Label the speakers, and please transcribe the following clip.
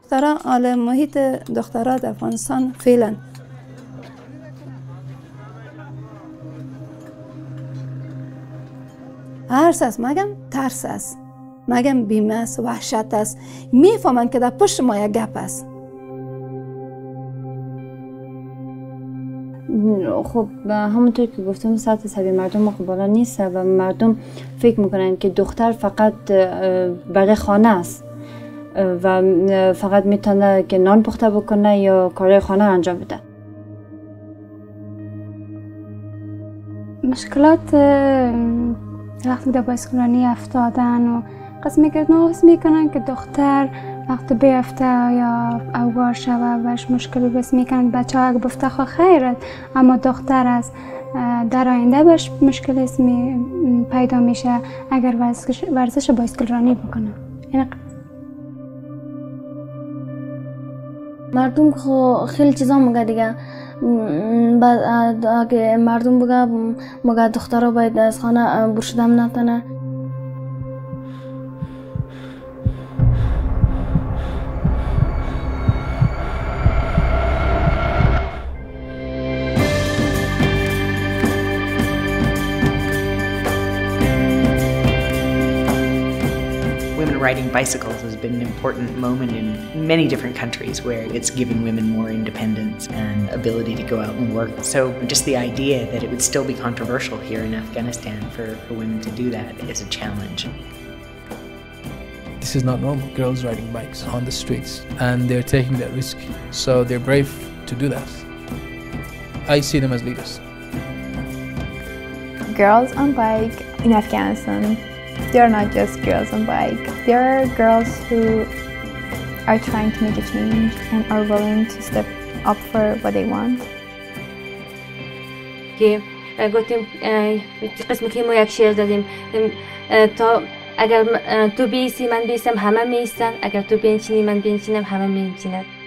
Speaker 1: دخترها حال محیط دخترها در افغانستان فعلا هرس است، مگم ترس است، مگم بیمه است، وحشت است. میفهمن که در پشت ما یک گپ است.
Speaker 2: خب همونطور که گفتم سطح سوی مردم بالا نیست و مردم فکر میکنن که دختر فقط برای خانه است و فقط میتونه که نان پخته بکنه یا کارهای خانه انجام بده.
Speaker 3: مشکلات وقتی در بایسکلرانی افتادن و قسم میکنن که دختر وقتی بیفته یا اوار شوه بهش مشکلی بس میکنن. بچه ها اگه بفته خواه خیرت، اما دختر از در آینده بهش مشکل اسمی پیدا میشه اگر ورزش بایسکلرانی بکنه.
Speaker 4: مردم خیلی چیزا میگه دیگه. بعد اگه مردم بگه دخترها باید از خانه برشدم نتنه.
Speaker 5: Women riding bicycles has been an important moment in many different countries where it's given women more independence and ability to go out and work. So just the idea that it would still be controversial here in Afghanistan for women to do that is a challenge.
Speaker 6: This is not normal, girls riding bikes on the streets, and they're taking that risk. So they're brave to do that. I see them as leaders.
Speaker 7: Girls on bike in Afghanistan, they are not just girls on bike. They are girls who are trying to make a change and are willing to step up for what they want.
Speaker 2: که گفتیم قسمی که ما یک شعر دادیم تا اگر تو بیستی من بیستم همه میستن، اگر تو بنشینی من بنشینم همه میشینن.